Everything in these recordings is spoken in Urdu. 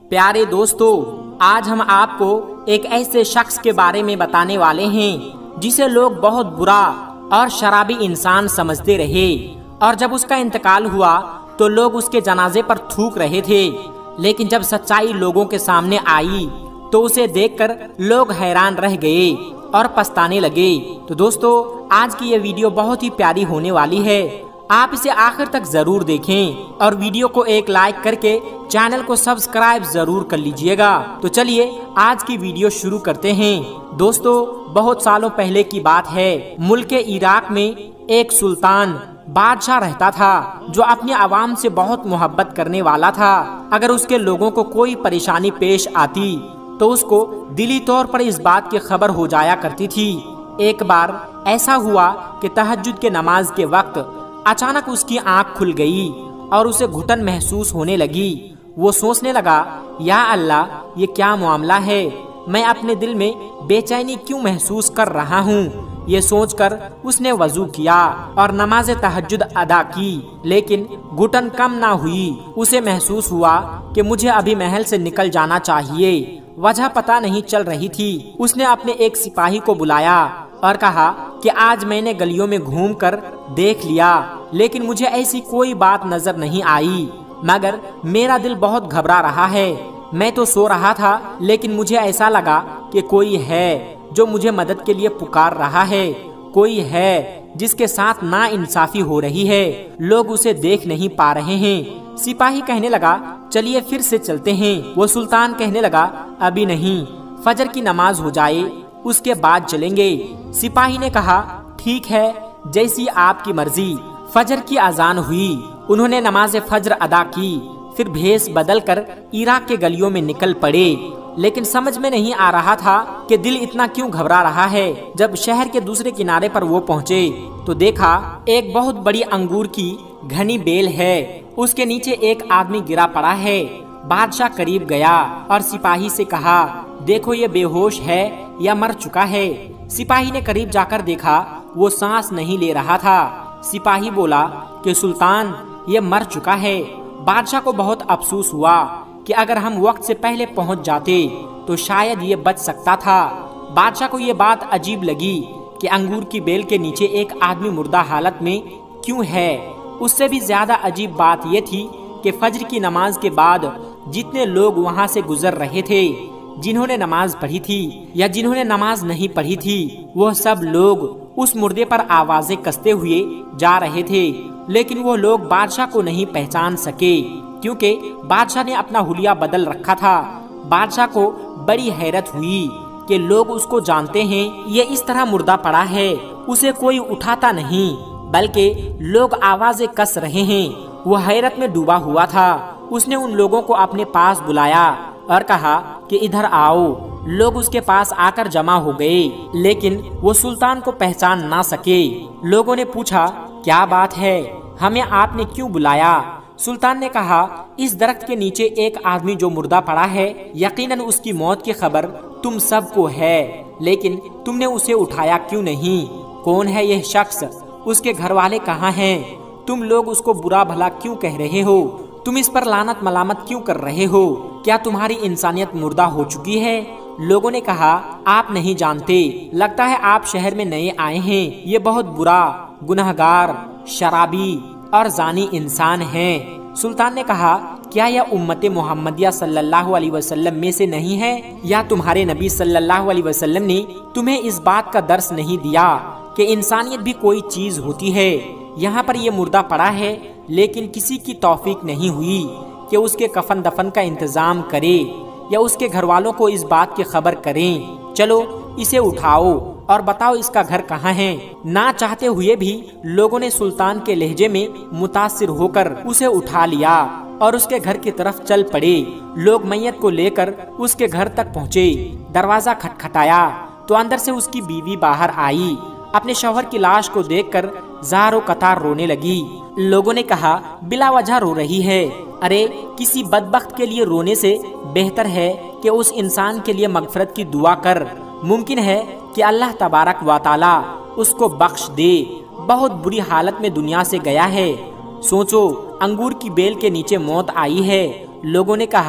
प्यारे दोस्तों, आज हम आपको एक ऐसे शख्स के बारे में बताने वाले हैं जिसे लोग बहुत बुरा और शराबी इंसान समझते रहे, और जब उसका इंतकाल हुआ तो लोग उसके जनाजे पर थूक रहे थे। लेकिन जब सच्चाई लोगों के सामने आई तो उसे देखकर लोग हैरान रह गए और पछताने लगे। तो दोस्तों, आज की ये वीडियो बहुत ही प्यारी होने वाली है, आप इसे आखिर तक जरूर देखें और वीडियो को एक लाइक करके चैनल को सब्सक्राइब जरूर कर लीजिएगा। तो चलिए आज की वीडियो शुरू करते हैं। दोस्तों, बहुत सालों पहले की बात है। मुल्क इराक में एक सुल्तान बादशाह रहता था जो अपनी आवाम से बहुत मोहब्बत करने वाला था। अगर उसके लोगों को कोई परेशानी पेश आती तो उसको दिली तौर पर इस बात की खबर हो जाया करती थी। एक बार ऐसा हुआ कि तहज्जुद के नमाज के वक्त अचानक उसकी आंख खुल गई और उसे घुटन महसूस होने लगी। वो सोचने लगा, या अल्लाह, ये क्या मामला है, मैं अपने दिल में बेचैनी क्यों महसूस कर रहा हूँ। ये सोचकर उसने वजू किया और नमाज तहज्जुद अदा की, लेकिन घुटन कम ना हुई। उसे महसूस हुआ कि मुझे अभी महल से निकल जाना चाहिए। वजह पता नहीं चल रही थी। उसने अपने एक सिपाही को बुलाया और कहा कि आज मैंने गलियों में घूमकर देख लिया, लेकिन मुझे ऐसी कोई बात नजर नहीं आई, मगर मेरा दिल बहुत घबरा रहा है। मैं तो सो रहा था, लेकिन मुझे ऐसा लगा कि कोई है जो मुझे मदद के लिए पुकार रहा है, कोई है जिसके साथ नाइंसाफी हो रही है, लोग उसे देख नहीं पा रहे हैं। सिपाही कहने लगा, चलिए फिर से चलते हैं। वो सुल्तान कहने लगा, अभी नहीं, फजर की नमाज हो जाए उसके बाद चलेंगे। सिपाही ने कहा, ठीक है, जैसी आपकी मर्जी। फजर की अजान हुई। उन्होंने नमाज फजर अदा की, फिर भेष बदलकर इराक के गलियों में निकल पड़े। लेकिन समझ में नहीं आ रहा था कि दिल इतना क्यों घबरा रहा है। जब शहर के दूसरे किनारे पर वो पहुँचे तो देखा एक बहुत बड़ी अंगूर की घनी बेल है, उसके नीचे एक आदमी गिरा पड़ा है। बादशाह करीब गया और सिपाही से कहा, देखो ये बेहोश है या मर चुका है। सिपाही ने करीब जाकर देखा, वो सांस नहीं ले रहा था। सिपाही बोला कि सुल्तान, ये मर चुका है। बादशाह को बहुत अफसोस हुआ कि अगर हम वक्त से पहले पहुंच जाते तो शायद ये बच सकता था। बादशाह को ये बात अजीब लगी कि अंगूर की बेल के नीचे एक आदमी मुर्दा हालत में क्यों है। उससे भी ज्यादा अजीब बात ये थी कि फजर की नमाज के बाद जितने लोग वहां से गुजर रहे थे, जिन्होंने नमाज पढ़ी थी या जिन्होंने नमाज नहीं पढ़ी थी, वह सब लोग उस मुर्दे पर आवाजें कसते हुए जा रहे थे। लेकिन वो लोग बादशाह को नहीं पहचान सके, क्योंकि बादशाह ने अपना हुलिया बदल रखा था। बादशाह को बड़ी हैरत हुई कि लोग उसको जानते हैं, ये इस तरह मुर्दा पड़ा है, उसे कोई उठाता नहीं, बल्कि लोग आवाजें कस रहे हैं। वो हैरत में डूबा हुआ था। उसने उन लोगों को अपने पास बुलाया और कहा कि इधर आओ। लोग उसके पास आकर जमा हो गए, लेकिन वो सुल्तान को पहचान ना सके। लोगों ने पूछा, क्या बात है, हमें आपने क्यों बुलाया? सुल्तान ने कहा, इस दरख्त के नीचे एक आदमी जो मुर्दा पड़ा है, यकीनन उसकी मौत की खबर तुम सबको है, लेकिन तुमने उसे उठाया क्यों नहीं? कौन है यह शख्स? उसके घर वाले कहाँ हैं? तुम लोग उसको बुरा भला क्यों कह रहे हो? तुम इस पर लानत मलामत क्यों कर रहे हो? क्या तुम्हारी इंसानियत मुर्दा हो चुकी है? लोगों ने कहा, आप नहीं जानते, लगता है आप शहर में नए आए हैं। ये बहुत बुरा, गुनहगार, शराबी और जानी इंसान है। सुल्तान ने कहा, क्या यह उम्मत मोहम्मदिया सल्लल्लाहु अलैहि वसल्लम में से नहीं है? या तुम्हारे नबी सल्लल्लाहु अलैहि वसल्लम ने तुम्हें इस बात का दर्स नहीं दिया कि इंसानियत भी कोई चीज होती है? यहाँ पर ये मुर्दा पड़ा है, लेकिन किसी की तौफीक नहीं हुई कि उसके कफन दफन का इंतजाम करे या उसके घर वालों को इस बात की खबर करें। चलो इसे उठाओ और बताओ इसका घर कहाँ है। ना चाहते हुए भी लोगों ने सुल्तान के लहजे में मुतासिर होकर उसे उठा लिया और उसके घर की तरफ चल पड़े। लोग मैयत को लेकर उसके घर तक पहुँचे। दरवाजा खटखटाया तो अंदर से उसकी बीवी बाहर आई। अपने शौहर की लाश को देखकर ज़ारो कतार रोने लगी। लोगों ने कहा, बिला वजह रो रही है। अरे, किसी बदबख्त के लिए रोने से बेहतर है कि उस इंसान के लिए मगफरत की दुआ कर। मुमकिन है कि अल्लाह तबारक व तआला उसको बख्श दे। बहुत बुरी हालत में दुनिया से गया है। सोचो, अंगूर की बेल के नीचे मौत आई है। लोगों ने कहा,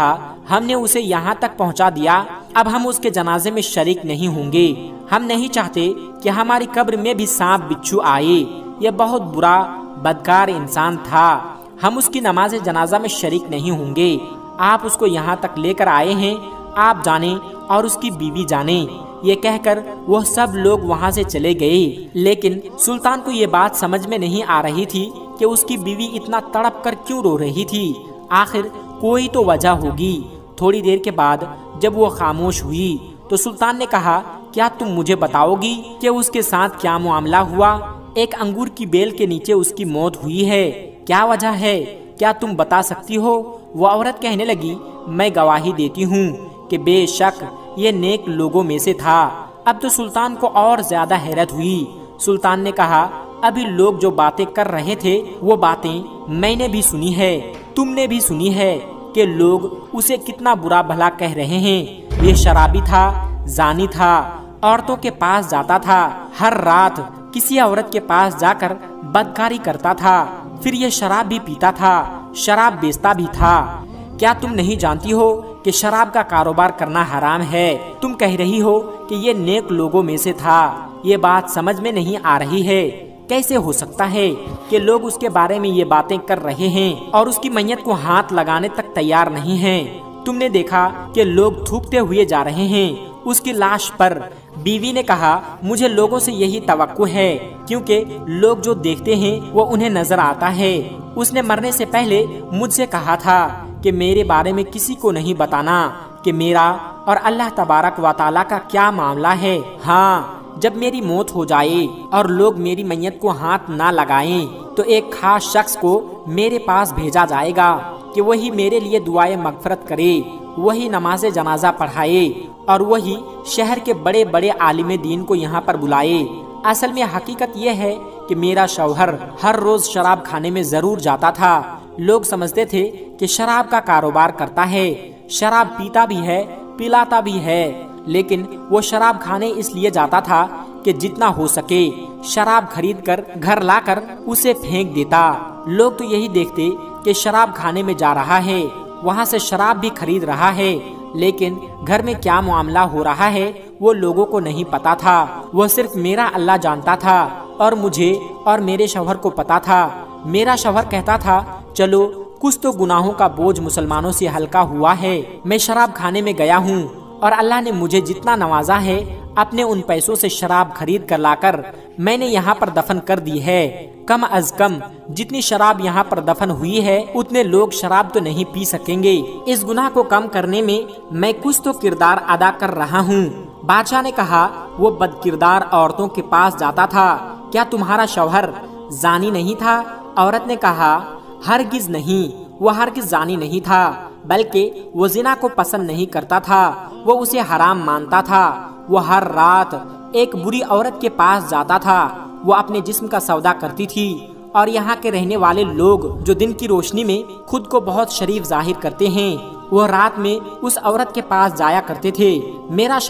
ہم نے اسے یہاں تک پہنچا دیا، اب ہم اس کے جنازے میں شریک نہیں ہوں گے۔ ہم نہیں چاہتے کہ ہماری قبر میں بھی سانپ بچھو آئے۔ یہ بہت برا بدکار انسان تھا، ہم اس کی نماز جنازہ میں شریک نہیں ہوں گے۔ آپ اس کو یہاں تک لے کر آئے ہیں، آپ جانیں اور اس کی بیوی جانیں۔ یہ کہہ کر وہ سب لوگ وہاں سے چلے گئے، لیکن سلطان کو یہ بات سمجھ میں نہیں آ رہی تھی کہ اس کی بیوی اتنا تڑپ کر کیوں رو رہی تھی۔ آخر کوئی تو وجہ ہوگی۔ تھوڑی دیر کے بعد جب وہ خاموش ہوئی تو سلطان نے کہا، کیا تم مجھے بتاؤ گی کہ اس کے ساتھ کیا معاملہ ہوا؟ ایک انگور کی بیل کے نیچے اس کی موت ہوئی ہے، کیا وجہ ہے؟ کیا تم بتا سکتی ہو؟ وہ عورت کہنے لگی، میں گواہی دیتی ہوں کہ بے شک یہ نیک لوگوں میں سے تھا۔ اب تو سلطان کو اور زیادہ حیرت ہوئی۔ سلطان نے کہا، ابھی لوگ جو باتیں کر رہے تھے وہ باتیں میں نے بھی سنی ہے، تم نے بھی سنی ہے کہ لوگ اسے کتنا برا بھلا کہہ رہے ہیں۔ یہ شرابی تھا، زانی تھا، عورتوں کے پاس جاتا تھا، ہر رات کسی عورت کے پاس جا کر بدکاری کرتا تھا، پھر یہ شراب بھی پیتا تھا، شراب بیچتا بھی تھا۔ کیا تم نہیں جانتی ہو کہ شراب کا کاروبار کرنا حرام ہے؟ تم کہہ رہی ہو کہ یہ نیک لوگوں میں سے تھا۔ یہ بات سمجھ میں نہیں آ رہی ہے، کیسے ہو سکتا ہے کہ لوگ اس کے بارے میں یہ باتیں کر رہے ہیں اور اس کی میت کو ہاتھ لگانے تک تیار نہیں ہیں؟ تم نے دیکھا کہ لوگ تھوکتے ہوئے جا رہے ہیں اس کی لاش پر۔ بیوی نے کہا، مجھے لوگوں سے یہی توقع ہے، کیونکہ لوگ جو دیکھتے ہیں وہ انہیں نظر آتا ہے۔ اس نے مرنے سے پہلے مجھ سے کہا تھا کہ میرے بارے میں کسی کو نہیں بتانا کہ میرا اور اللہ تبارک و تعالیٰ کا کیا معاملہ ہے۔ ہاں، جب میری موت ہو جائے اور لوگ میری میت کو ہاتھ نہ لگائیں تو ایک خاص شخص کو میرے پاس بھیجا جائے گا کہ وہی میرے لیے دعائے مغفرت کرے، وہی نماز جنازہ پڑھائے اور وہی شہر کے بڑے بڑے عالم دین کو یہاں پر بلائے۔ اصل میں حقیقت یہ ہے کہ میرا شوہر ہر روز شراب کھانے میں ضرور جاتا تھا۔ لوگ سمجھتے تھے کہ شراب کا کاروبار کرتا ہے، شراب پیتا بھی ہے، پلاتا بھی ہے، لیکن وہ شراب کھانے اس لیے جاتا تھا کہ جتنا ہو سکے شراب خرید کر گھر لا کر اسے پھینک دیتا۔ لوگ تو یہی دیکھتے کہ شراب کھانے میں جا رہا ہے، وہاں سے شراب بھی خرید رہا ہے، لیکن گھر میں کیا معاملہ ہو رہا ہے وہ لوگوں کو نہیں پتا تھا۔ وہ صرف میرا اللہ جانتا تھا اور مجھے اور میرے شوہر کو پتا تھا۔ میرا شوہر کہتا تھا، چلو کچھ تو گناہوں کا بوجھ مسلمانوں سے ہلکا ہوا ہے۔ میں شراب کھانے میں گیا ہوں اور اللہ نے مجھے جتنا نوازا ہے اپنے ان پیسوں سے شراب خرید کر لا کر میں نے یہاں پر دفن کر دی ہے۔ کم از کم جتنی شراب یہاں پر دفن ہوئی ہے اتنے لوگ شراب تو نہیں پی سکیں گے۔ اس گناہ کو کم کرنے میں میں کچھ تو کردار ادا کر رہا ہوں۔ بادشاہ نے کہا، وہ بد کردار عورتوں کے پاس جاتا تھا، کیا تمہارا شوہر زانی نہیں تھا؟ عورت نے کہا، ہرگز نہیں، وہ ہرگز زانی نہیں تھا، بلکہ وہ زنا کو پسند نہیں کرتا تھا، وہ اسے حرام مانتا تھا۔ وہ ہر رات ایک بری عورت کے پاس جاتا تھا، وہ اپنے جسم کا سودا کرتی تھی، اور یہاں کے رہنے والے لوگ جو دن کی روشنی میں خود کو بہت شریف ظاہر کرتے ہیں وہ رات میں اس عورت کے پاس جایا کرتے تھے۔ میرا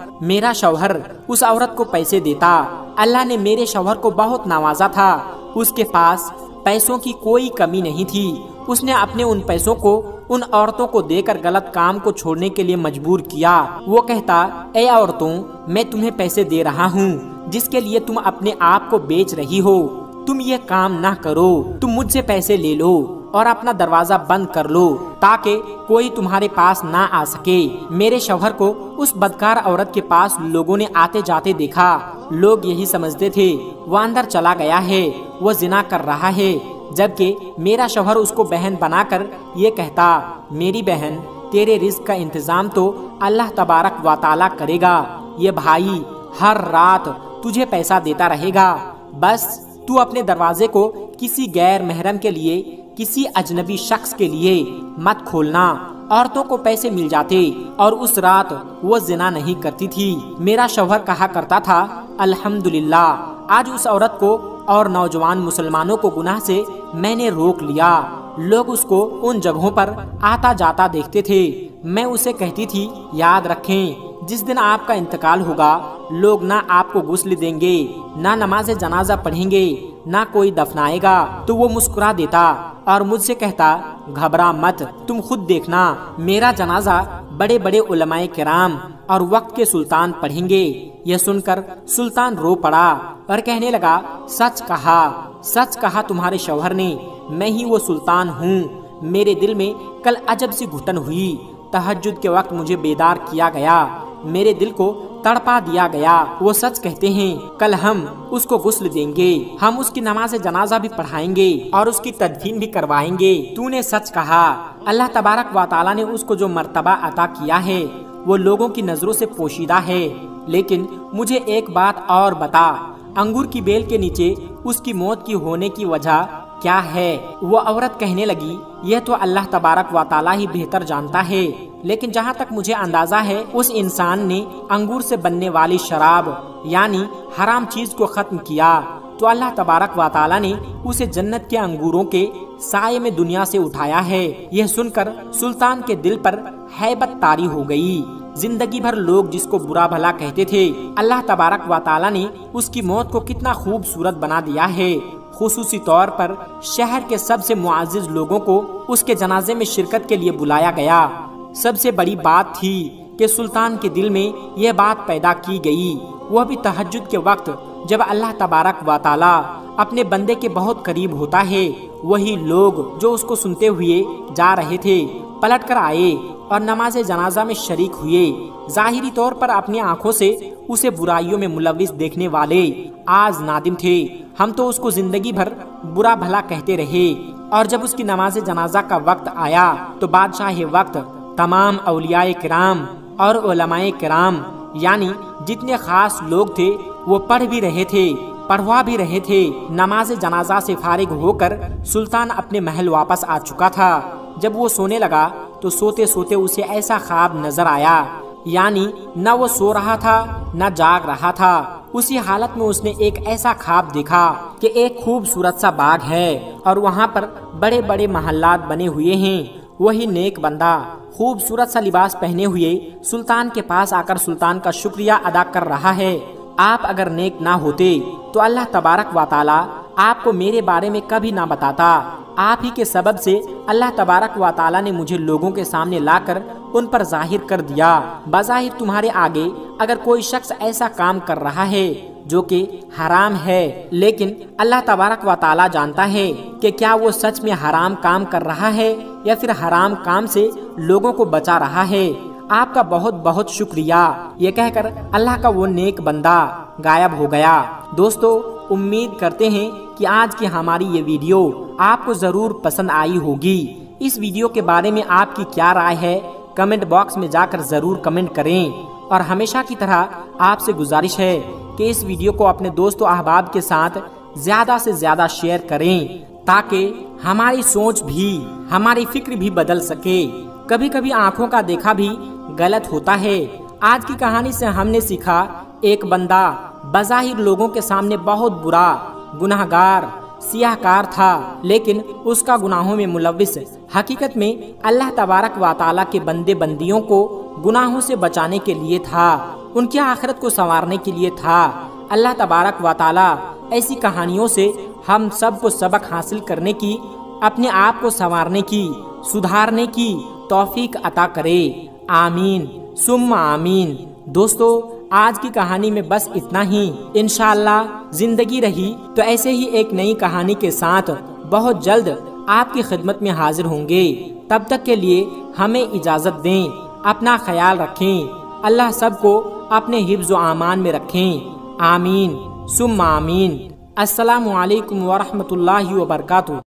شوہر اس عورت کو پیسے دیتا۔ اللہ نے میرے شوہر کو بہت نوازا تھا، اس کے پاس پیسوں کی کوئی کمی نہیں تھی۔ اس نے اپنے ان پیسوں کو ان عورتوں کو دے کر غلط کام کو چھوڑنے کے لیے مجبور کیا۔ وہ کہتا، اے عورتوں، میں تمہیں پیسے دے رہا ہوں جس کے لیے تم اپنے آپ کو بیچ رہی ہو، تم یہ کام نہ کرو، تم مجھ سے پیسے لے لو اور اپنا دروازہ بند کر لو تاکہ کوئی تمہارے پاس نہ آ سکے۔ میرے شوہر کو اس بدکار عورت کے پاس لوگوں نے آتے جاتے دیکھا۔ لوگ یہی سمجھتے تھے وہ اندر چلا گیا ہے، وہ زنا کر رہا ہے، جبکہ میرا شوہر اس کو بہن بنا کر یہ کہتا، میری بہن، تیرے رزق کا انتظام تو اللہ تبارک و تعالیٰ کرے گا۔ یہ بھائی ہر رات تجھے پیسہ دیتا رہے گا، بس تو اپنے دروازے کو کسی غیر محرم کے لیے، کسی اجنبی شخص کے لیے مت کھولنا۔ عورتوں کو پیسے مل جاتے اور اس رات وہ زنا نہیں کرتی تھی۔ میرا شوہر کہا کرتا تھا، الحمدللہ، آج اس عورت کو اور نوجوان مسلمانوں کو گناہ سے میں نے روک لیا۔ لوگ اس کو ان جگہوں پر آتا جاتا دیکھتے تھے۔ میں اسے کہتی تھی، یاد رکھیں، جس دن آپ کا انتقال ہوگا لوگ نہ آپ کو غسل دیں گے، نہ نماز جنازہ پڑھیں گے، نہ کوئی دفنائے گا تو وہ مسکرا دیتا اور مجھ سے کہتا گھبرا مت، تم خود دیکھنا میرا جنازہ بڑے بڑے علماء کرام اور وقت کے سلطان پڑھیں گے۔ یہ سن کر سلطان رو پڑا اور کہنے لگا سچ کہا تمہارے شوہر نے، میں ہی وہ سلطان ہوں۔ میرے دل میں کل عجب سی گھٹن ہوئی، تہجد کے وقت مجھے بیدار کیا گیا، میرے دل کو تڑپا دیا گیا۔ وہ سچ کہتے ہیں، کل ہم اس کو غسل دیں گے، ہم اس کی نماز جنازہ بھی پڑھائیں گے اور اس کی تدفین بھی کروائیں گے۔ تو نے سچ کہا۔ اللہ تبارک و تعالی نے اس کو جو مرتبہ عطا کیا ہے وہ لوگوں کی نظروں سے پوشیدہ ہے، لیکن مجھے ایک بات اور بتا، انگور کی بیل کے نیچے اس کی موت کی ہونے کی وجہ کیا ہے؟ وہ عورت کہنے لگی یہ تو اللہ تبارک و تعالی ہی بہتر جانتا ہے، لیکن جہاں تک مجھے اندازہ ہے اس انسان نے انگور سے بننے والی شراب یعنی حرام چیز کو ختم کیا، تو اللہ تبارک و تعالی نے اسے جنت کے انگوروں کے سائے میں دنیا سے اٹھایا ہے۔ یہ سن کر سلطان کے دل پر ہیبت طاری ہو گئی۔ زندگی بھر لوگ جس کو برا بھلا کہتے تھے، اللہ تبارک و تعالی نے اس کی موت کو کتنا خوبصورت بنا دیا ہے۔ خصوصی طور پر شہر کے سب سے معزز لوگوں کو اس کے جنازے میں شرکت کے لیے بلایا گیا۔ سب سے بڑی بات تھی کہ سلطان کے دل میں یہ بات پیدا کی گئی، وہ بھی تہجد کے وقت جب اللہ تبارک و تعالی اپنے بندے کے بہت قریب ہوتا ہے۔ وہی لوگ جو اس کو سنتے ہوئے جا رہے تھے پلٹ کر آئے اور نماز جنازہ میں شریک ہوئے۔ ظاہری طور پر اپنی آنکھوں سے اسے برائیوں میں ملوث دیکھنے والے آج نادم تھے، ہم تو اس کو زندگی بھر برا بھلا کہتے رہے، اور جب اس کی نماز جنازہ کا وقت آیا تو بادشاہ وقت تمام اولیاء کرام اور علماء کرام یعنی جتنے خاص لوگ تھے وہ پڑھوا بھی رہے تھے۔ نماز جنازہ سے فارغ ہو کر سلطان اپنے محل واپس آ چکا تھا۔ جب وہ سونے لگا تو سوتے سوتے اسے ایسا خواب نظر آیا، یعنی نہ وہ سو رہا تھا نہ جاگ رہا تھا۔ اسی حالت میں اس نے ایک ایسا خواب دیکھا کہ ایک خوبصورت سا باغ ہے اور وہاں پر بڑے بڑے محلات بنے ہوئے ہیں۔ وہی نیک بندہ خوبصورت سا لباس پہنے ہوئے سلطان کے پاس آ کر سلطان کا شکریہ ادا کر رہا ہے۔ آپ اگر نیک نہ ہوتے تو اللہ تبارک و تعالی آپ کو میرے بارے میں کبھی نہ بتاتا۔ آپ ہی کے سبب سے اللہ تبارک و تعالی نے مجھے لوگوں کے سامنے لا کر ان پر ظاہر کر دیا۔ بظاہر تمہارے آگے اگر کوئی شخص ایسا کام کر رہا ہے جو کہ حرام ہے، لیکن اللہ تبارک و تعالی جانتا ہے کہ کیا وہ سچ میں حرام کام کر رہا ہے یا پھر حرام کام سے لوگوں کو بچا رہا ہے۔ آپ کا بہت بہت شکریہ، یہ کہہ کر اللہ کا وہ نیک بندہ غائب ہو گیا۔ دوستو، امید کرتے ہیں کہ آج کی ہماری یہ ویڈیو آپ کو ضرور پسند آئی ہوگی۔ اس ویڈیو کے بارے میں آپ کی کیا رائے ہے کمنٹ باکس میں جا کر ضرور کمنٹ کریں، اور ہمیشہ کی طرح آپ سے گزارش ہے کہ اس ویڈیو کو اپنے دوست و احباب کے ساتھ زیادہ سے زیادہ شیئر کریں تاکہ ہماری سوچ بھی ہماری فکر بھی بدل سکے۔ کبھی کبھی آنکھوں کا دیکھا بھی غلط ہوتا ہے۔ آج کی کہانی سے ہم نے سیکھا ایک بندہ بظاہر لوگوں کے سامنے بہت برا گناہگار سیاہ کار تھا، لیکن اس کا گناہوں میں ملوث حقیقت میں اللہ تبارک و تعالی کے بندے بندیوں کو گناہوں سے بچانے کے لیے تھا، ان کی آخرت کو سنوارنے کے لیے تھا۔ اللہ تبارک و تعالی ایسی کہانیوں سے ہم سب کو سبق حاصل کرنے کی، اپنے آپ کو سنوارنے کی، سدھارنے کی توفیق عطا کرے۔ آمین ثم آمین۔ دوستو، آج کی کہانی میں بس اتنا ہی۔ انشاءاللہ زندگی رہی تو ایسے ہی ایک نئی کہانی کے ساتھ بہت جلد آپ کی خدمت میں حاضر ہوں گے۔ تب تک کے لیے ہمیں اجازت دیں، اپنا خیال رکھیں، اللہ سب کو اپنے حفظ و امان میں رکھیں۔ آمین ثم آمین۔ السلام علیکم ورحمۃ اللہ وبرکاتہ۔